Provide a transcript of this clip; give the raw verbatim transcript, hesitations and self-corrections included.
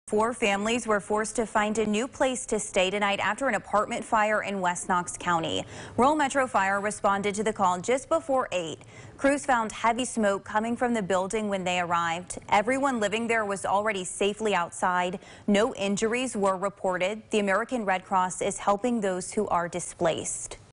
Four families were forced to find a new place to stay tonight after an apartment fire in West Knox County. Rural Metro Fire responded to the call just before eight. Crews found heavy smoke coming from the building when they arrived. Everyone living there was already safely outside. No injuries were reported. The American Red Cross is helping those who are displaced.